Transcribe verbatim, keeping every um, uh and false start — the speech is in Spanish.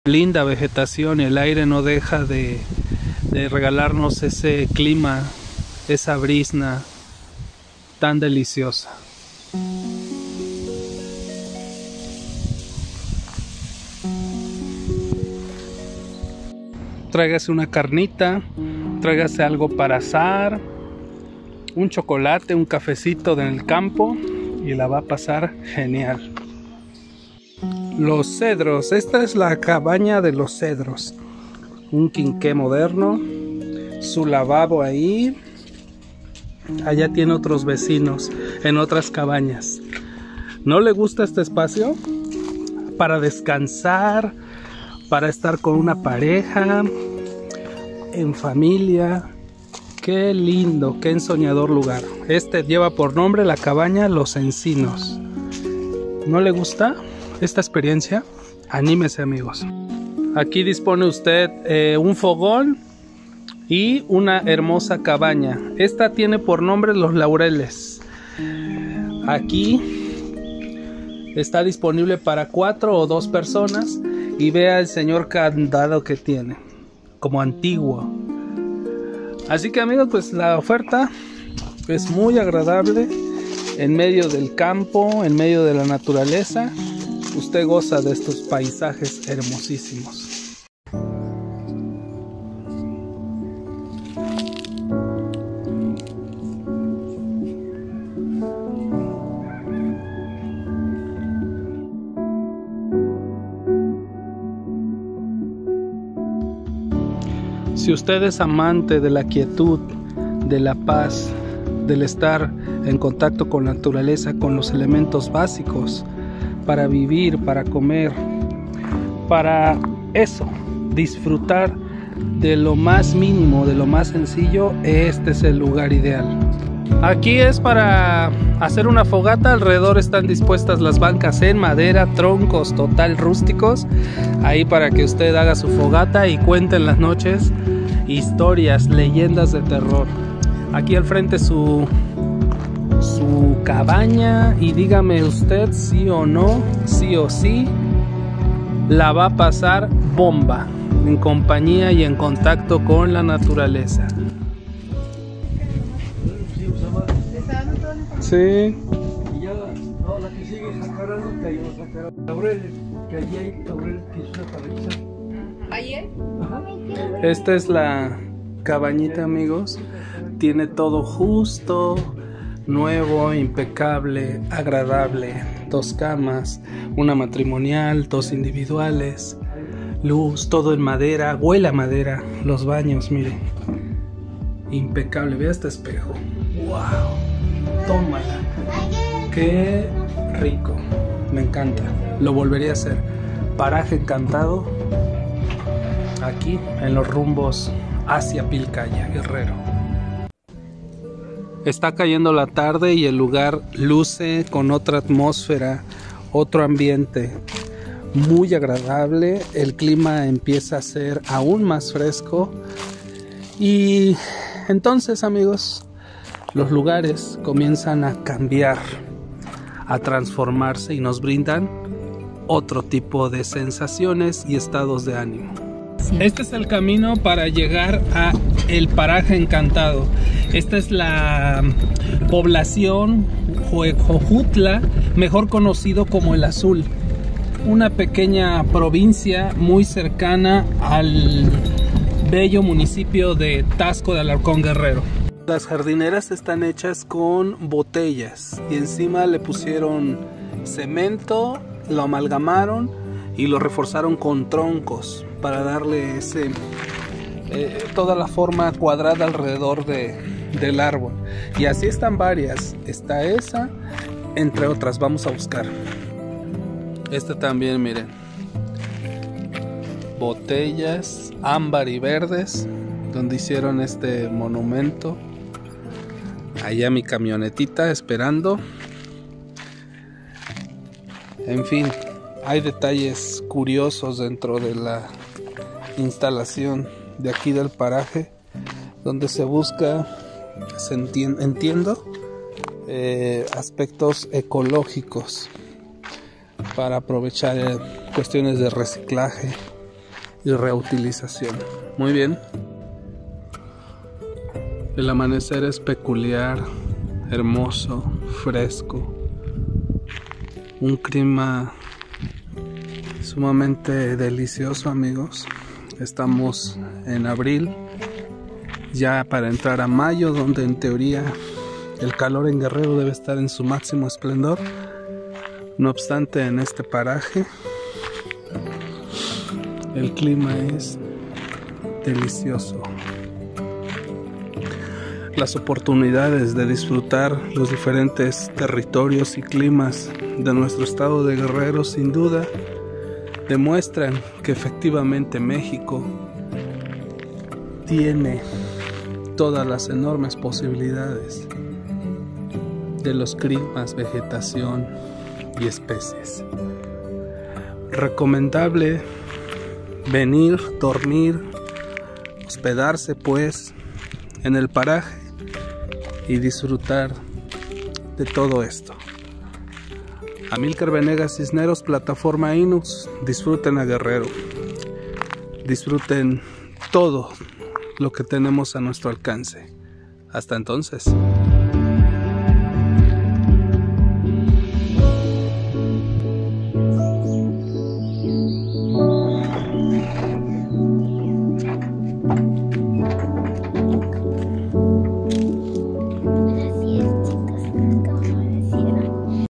Linda vegetación, el aire no deja de, de regalarnos ese clima, esa brisna tan deliciosa. Tráigase una carnita, tráigase algo para asar, un chocolate, un cafecito del campo y la va a pasar genial. Los cedros, esta es la cabaña de los cedros. Un quinqué moderno, su lavabo ahí. Allá tiene otros vecinos en otras cabañas. ¿No le gusta este espacio? Para descansar, para estar con una pareja, en familia. Qué lindo, qué ensoñador lugar. Este lleva por nombre la cabaña Los Encinos. ¿No le gusta esta experiencia? Anímese, amigos. Aquí dispone usted eh, un fogón y una hermosa cabaña. Esta tiene por nombre Los Laureles. Aquí está disponible para cuatro o dos personas. Y vea el señor candado que tiene, como antiguo. Así que, amigos, pues la oferta es muy agradable. En medio del campo, en medio de la naturaleza, usted goza de estos paisajes hermosísimos. Si usted es amante de la quietud, de la paz, del estar en contacto con la naturaleza, con los elementos básicos para vivir, para comer, para eso, disfrutar de lo más mínimo, de lo más sencillo, este es el lugar ideal. Aquí es para hacer una fogata. Alrededor están dispuestas las bancas en madera, troncos total rústicos, ahí para que usted haga su fogata y cuente en las noches historias, leyendas de terror. Aquí al frente su su cabaña, y dígame usted sí o no, sí o sí la va a pasar bomba en compañía y en contacto con la naturaleza. Sí. Y ya no, la que sigue es sacarlo, que hay una sacar laureles, que allí hay laureles que es una paraíso. ¿Ayer? Ajá. Esta es la cabañita, amigos. Tiene todo justo, nuevo, impecable, agradable. Dos camas, una matrimonial, dos individuales, luz, todo en madera, huele a madera. Los baños, miren, impecable. Vea este espejo. ¡Wow! Tómala. ¡Qué rico! Me encanta. Lo volvería a hacer. Paraje encantado. Aquí en los rumbos hacia Pilcaya, Guerrero. Está cayendo la tarde y el lugar luce con otra atmósfera, otro ambiente muy agradable. El clima empieza a ser aún más fresco y entonces, amigos, los lugares comienzan a cambiar, a transformarse y nos brindan otro tipo de sensaciones y estados de ánimo. Este es el camino para llegar a el paraje encantado. Esta es la población Jojutla, mejor conocido como el Azul, una pequeña provincia muy cercana al bello municipio de Taxco de Alarcón, Guerrero. Las jardineras están hechas con botellas y encima le pusieron cemento, lo amalgamaron y lo reforzaron con troncos para darle ese eh, toda la forma cuadrada alrededor de, del árbol. Y así están varias. Está esa, entre otras. Vamos a buscar. Esta también, miren. Botellas ámbar y verdes, donde hicieron este monumento. Allá mi camionetita esperando. En fin, hay detalles curiosos dentro de la instalación de aquí del paraje, donde se busca, se entiende, entiendo, eh, aspectos ecológicos para aprovechar eh, cuestiones de reciclaje. y reutilización. Muy bien. El amanecer es peculiar, hermoso, fresco. Un clima sumamente delicioso, amigos. Estamos en abril, ya para entrar a mayo, donde en teoría el calor en Guerrero debe estar en su máximo esplendor. No obstante, en este paraje el clima es delicioso. Las oportunidades de disfrutar los diferentes territorios y climas de nuestro estado de Guerrero sin duda demuestran que efectivamente México tiene todas las enormes posibilidades de los climas, vegetación y especies. Recomendable venir, dormir, hospedarse pues en el paraje y disfrutar de todo esto. Amílcar Venegas Cisneros, plataforma Inux. Disfruten a Guerrero, disfruten todo lo que tenemos a nuestro alcance. Hasta entonces.